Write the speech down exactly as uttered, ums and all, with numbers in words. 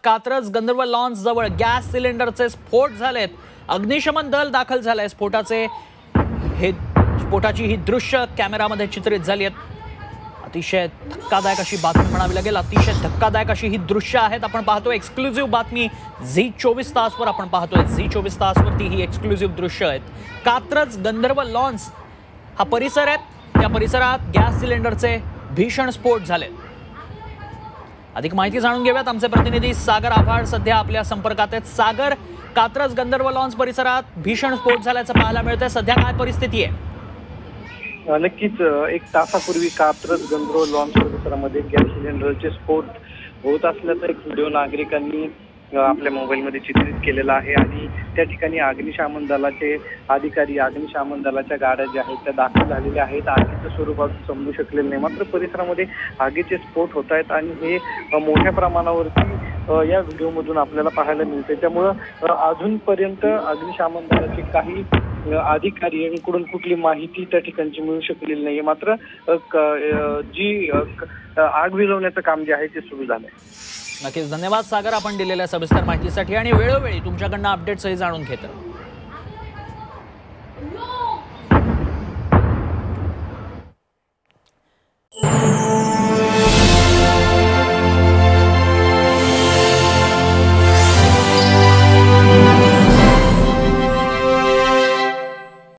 Katraj Gandharva lawns जवळ gas सिलेंडरचे स्फोट झालेत। अग्निशमन दल दाखल झालंय। स्फोटाचे हे स्फोटाची ही दृश्य कॅमेरामध्ये चित्रित झाली आहेत। अतिशय धक्कादायक अशी बातमी म्हणावी लागेल। अतिशय धक्कादायक अशी ही दृश्य आहेत। आपण पाहतोय एक्सक्लुझिव्ह बातमी झी चोवीस तासवर आपण पाहतोय। झी चोवीस तासवरती ही एक्सक्लुझिव्ह दृश्य आहेत। कात्रज गंधर्व लॉन्च हा परिसर आहे। त्या परिसरात गॅस सिलेंडरचे भीषण स्फोट झाले। अधिक माहिती जाणून घेऊयात। आमचे प्रतिनिधी सागर आव्हाड सध्या आपल्या संपर्कात आहेत। सागर, कात्रज गंधर्व लॉन्च परिसरात भीषण स्फोट झाल्याचं पाहायला मिळतंय। सध्या काय परिस्थिती आहे? नक्कीच एक तासापूर्वी कात्रज गंधर्व लॉन्च परिसरामध्ये गॅस सिलेंडरचे स्फोट होत असल्याचा एक व्हिडिओ नागरिकांनी आपल्या मोबाईलमध्ये चित्रित केलेला आहे आणि त्या ठिकाणी अग्निशमन दलाचे अधिकारी, अग्निशमन दलाच्या गाड्या ज्या आहेत त्या दाखल झालेल्या आहेत। आगीचं स्वरूप समजू शकलेलं नाही, मात्र परिसरामध्ये आगीचे स्फोट होत आहेत आणि हे मोठ्या प्रमाणावरती या व्हिडिओमधून आपल्याला पाहायला मिळते। त्यामुळं अजूनपर्यंत अग्निशमन दलाचे काही अधिकारी यांकडून कुठली माहिती त्या ठिकाणची मिळू शकलेली नाही, मात्र जी आग विझवण्याचं काम जे आहे ते सुरू झालंय। नक्कीच धन्यवाद सागर, आपण दिलेल्या सविस्तर माहितीसाठी आणि वेळोवेळी तुमच्याकडनं अपडेट्सही जाणून घेतो।